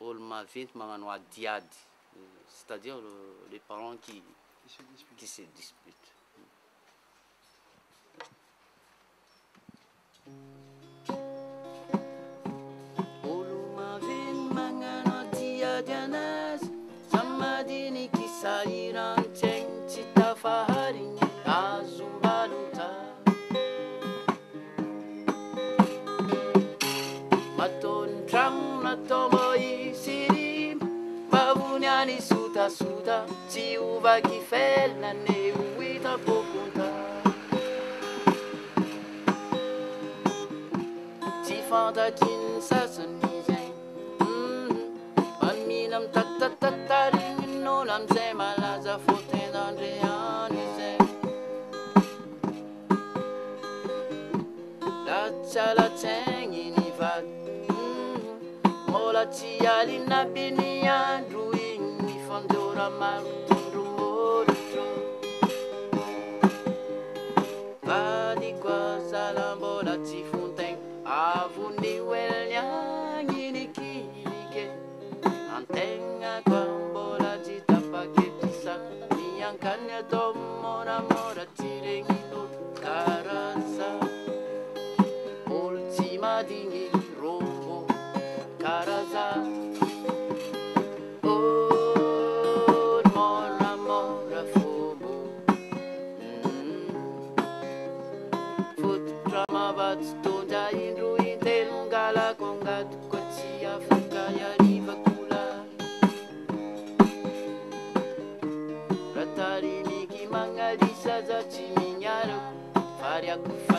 olo maventy magnano adiady, c'est-à-dire les parents qui se disputent. Olo maventy magnano adiady anazy, samadiny kisahirantsaigny tsy tafaharigny azombalota. Matony tragno natao mbô hisirima, mbavony any sotasota, tsy ovaky felona ne ho hita-pokonta. Tsy fantatriny sasany zegny, mamina mitatatatarign'olo amizay malaza fotendandreany zegny. Latsalatsaigny ny vady, mbola tsy alina be ny andro igny, ny fandora maro tondro molotro. Vady koa zala mbola tsy fontaigny, avony welny agny ny kilike. Antegna koa mbola tsy tapaketrisaky, miankany atao moramora tsy regnin'olo karaza. Olo tsy madigny rombo karaza. Olo moramora fombo, fototra mavatsy tondra indro intelo ngalako angato, koa tsy afaka iariva kola. Raha tarimiky magnalisa za tsy mignarako, variako